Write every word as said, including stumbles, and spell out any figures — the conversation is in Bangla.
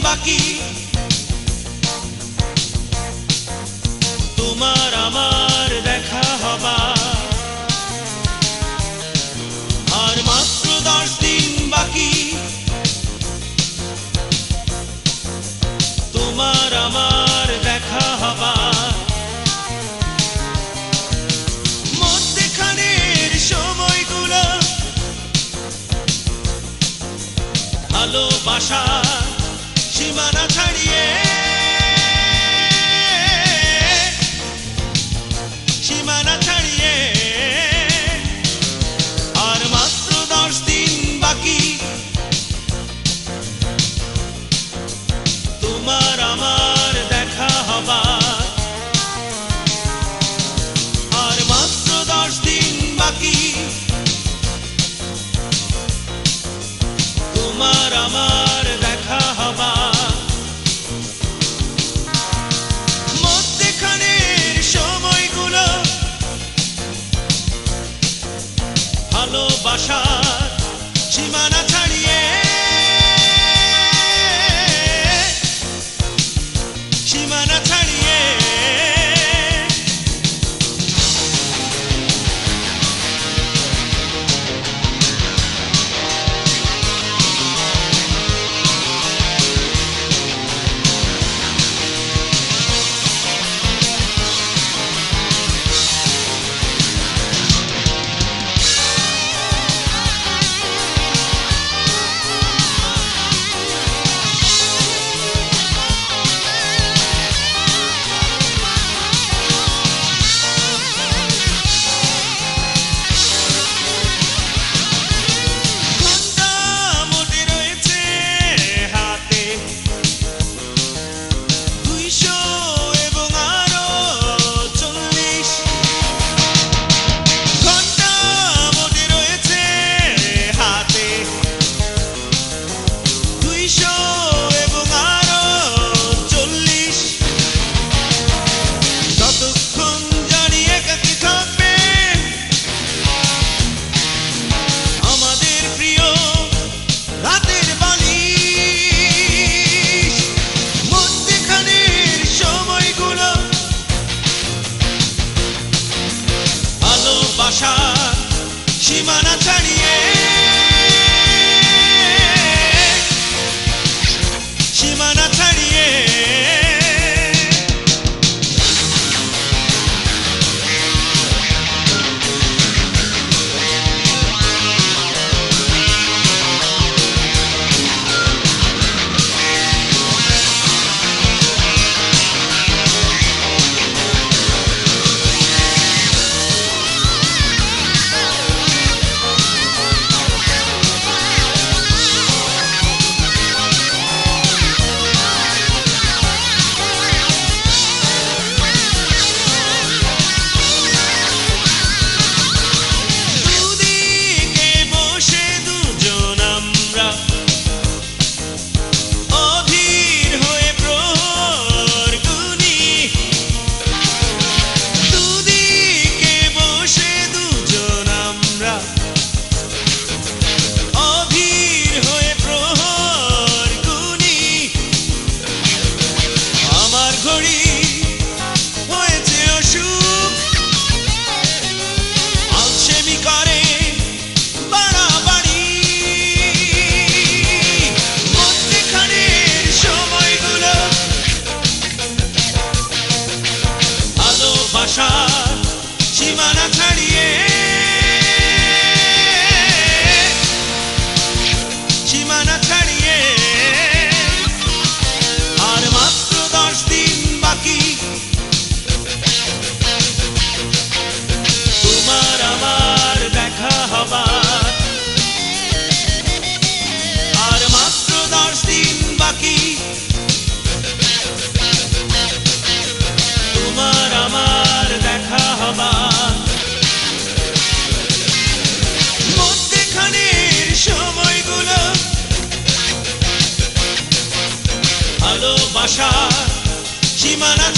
বাকি তোমার আমার দেখা হবা আর মাত্র দশ দিন বাকি তোমার আমার দেখা হবা মধ্যখানের সময়গুলো ভালোবাসা সীমানা ছাড়িয়ে সীমানা ছাড়িয়ে আর মাত্র দশ দিন বাকি তোমার আমার দেখা হবা আর মাত্র দশ দিন বাকি তোমার আমার দেখা হবা মধ্যখানের সময়গুলো ভালোবাসার সীমানা ছাড়িয়ে সীমানা ছাড়িয়ে সীমানা ছাড়িয়ে সীমানা ছাড়িয়ে সীমানা ছাড়িয়ে সীমানা ছাড়িয়ে আর মাত্র দশ দিন বাকি তোমার আমার দেখা হবা আর মাত্র দশ দিন বাকি তোমার আমার দেখা হবা মধ্যখানের সময়গুলো ভালোবাসা সীমানা